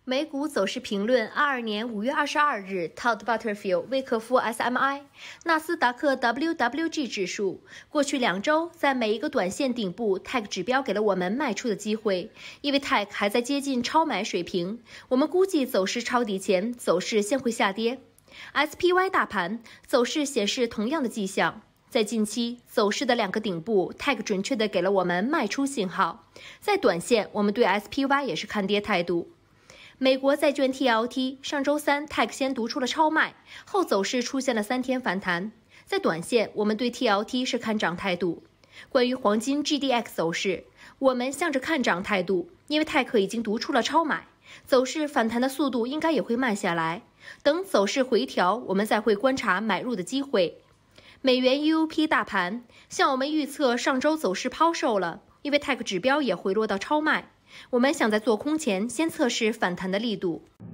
美股走势评论，22年5月22日 ，Todd Butterfield 威克夫 SMI 纳斯达克 WWG 指数。过去2周，在每一个短线顶部 ，TAG 指标给了我们卖出的机会，因为 TAG 还在接近超买水平。我们估计走势抄底前，走势先会下跌。SPY 大盘走势显示同样的迹象。在近期走势的2个顶部 ，TAG 准确地给了我们卖出信号。在短线，我们对 SPY 也是看跌态度。美国债券 TLT 上周三 ，TAG 先读出了超卖，后走势出现了3天反弹。在短线，我们对 TLT 是看涨态度。关于黄金 GDX 走势，我们向着看涨态度，因为 TAG 已经读出了超买，走势反弹的速度应该也会慢下来。等走势回调，我们再会观察买入的机会。美元 UUP 大盘向我们预测上周走势抛售了，因为 TAG 指标也回落到超卖。我们想在做空前先测试反弹的力度。